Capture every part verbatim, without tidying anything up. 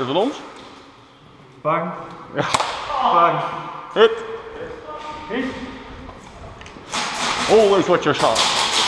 is van ons. Bang. Ja. Bang. Hit. Hit. Always watch your shot.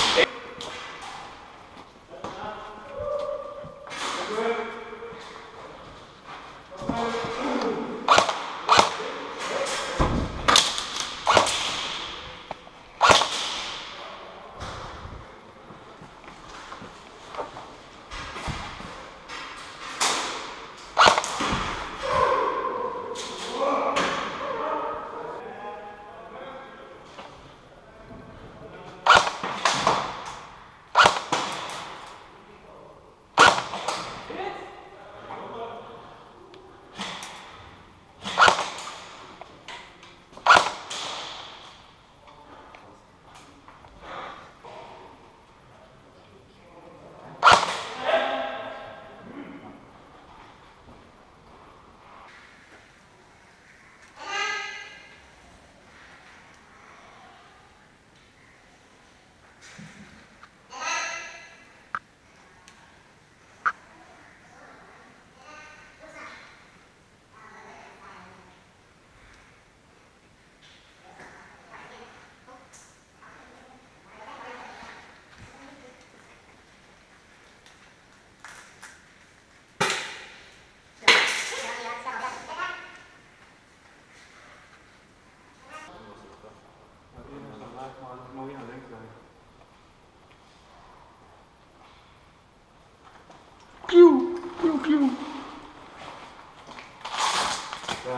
Pieuw, pieuw, pieuw. Ja.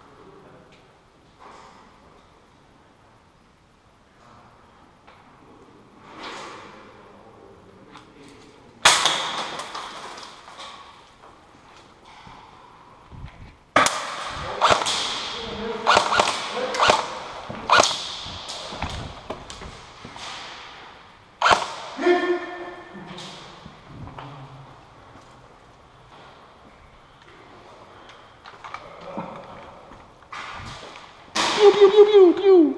Pieuw, pieuw, pieuw, pieuw, pieuw.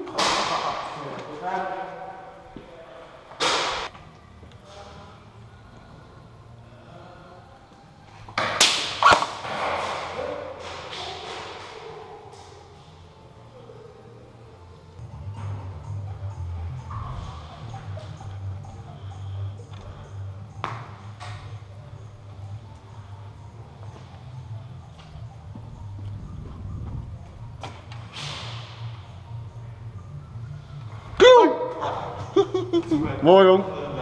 Mooi jong.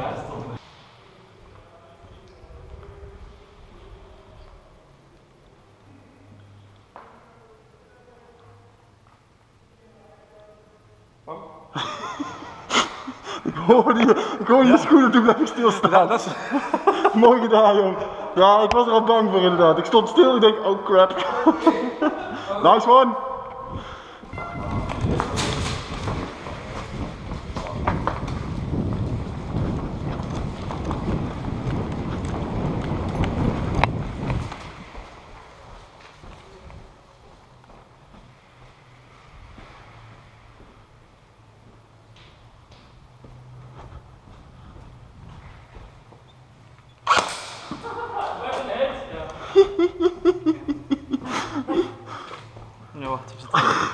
Ik hoorde je, ik hoorde je ja. schoenen, toen bleef ik stilstaan. Ja, dat is... Mooi gedaan jong. Ja, ik was er al bang voor inderdaad. Ik stond stil en ik denk, oh crap. Nice one. Ja, wacht, we zitten hier.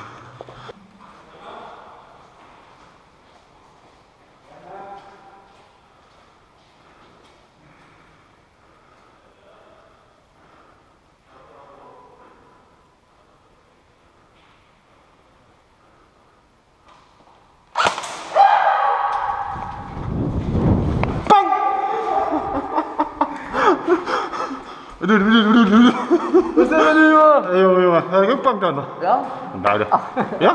Doe, doe, doe, doe, doe. Wat zijn we nu jongen? Hé jongen, jongen. Heb ik ook pang dan? Ja? Beide. Ja?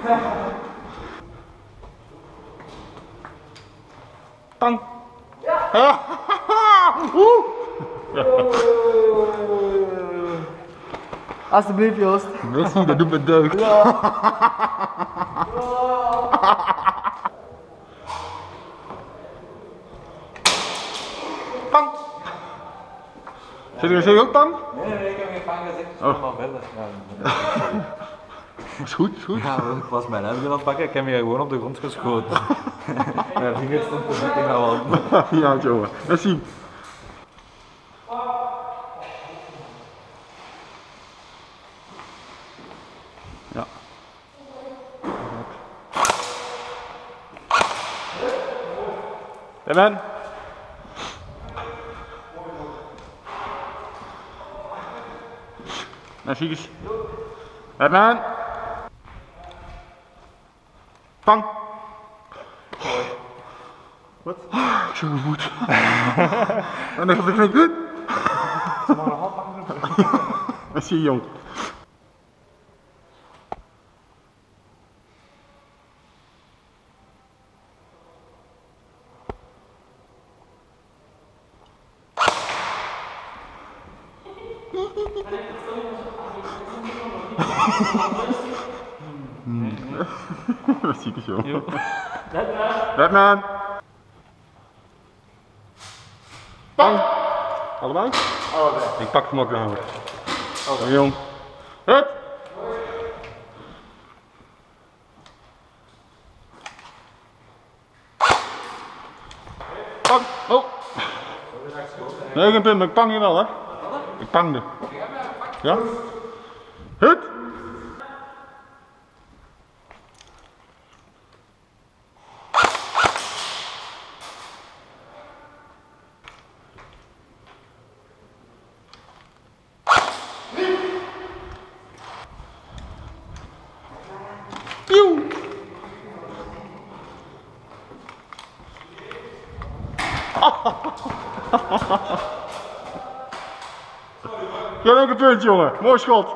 Pang. Ja. Oeh. Alsjeblieft Joost. Messi, dat doet me deugd. Ja. Pang. Zit je, zit je ook pang? Nee, nee, ik heb geen pang gezegd. Oh. Maar verder. Ja, is goed, is goed. Ja, ik was mijn huisje aan het pakken, ik heb hier gewoon op de grond geschoten. Mijn vingers stond te zitten gaan wandelen. Ja, jongen. Messi. Batman. Nou, zie eens. Batman. Vang. Wat? Ik zo goed. En dan gaat ik niet goed. Dat zie je, jong. Dat zie ik zo. Batman! Bang! Allebei? Allebei. Ik pak hem ook namelijk. Oh, jong. Hut! Bang! Oh! Nee, geen punt, maar ik pang je wel, hè? Ik pang je. Ja? Hut! Pieuw! Je hebt ook een punt, jongen. Mooi schot.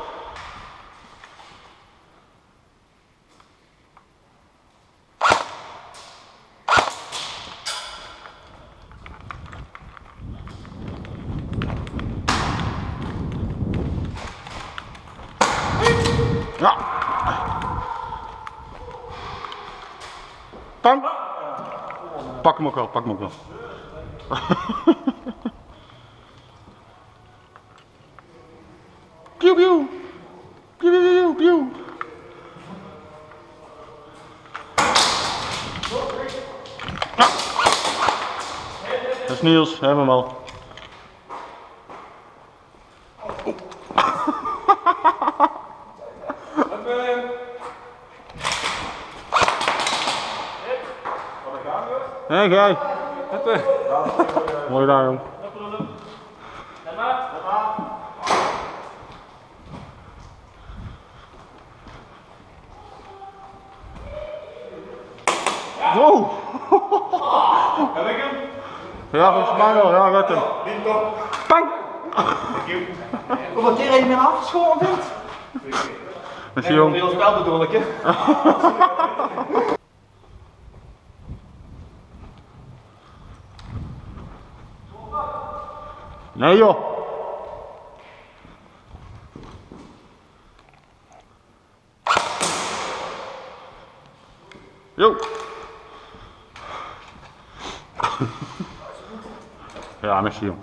Ja. Pang. Pak hem ook wel, pak hem ook wel. Pieuw, pieuw. Pieuw, pieuw, pieuw. Ja. Dat is Niels, hebben we hem al. Hé, jij. Mooi daar, jong. Wow! Heb ik hem? Ja, volgens mij wel. Ja, red hem. Niet toch? Pang! Hoeveel keer heb je meer afgeschoten, vindt? Dat is jong. Heel spel bedoel ik, hè? Nee, joh. Jo. Ja, merci, jong.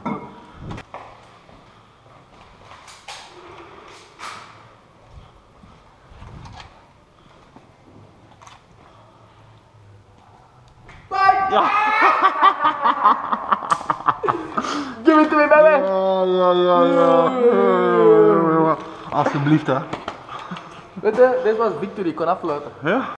Ja. Dimitri, bij mij! Ja, ja, ja, ja. Alsjeblieft, hè. Weet je, dit was Victor, die kon afluiten. Ja?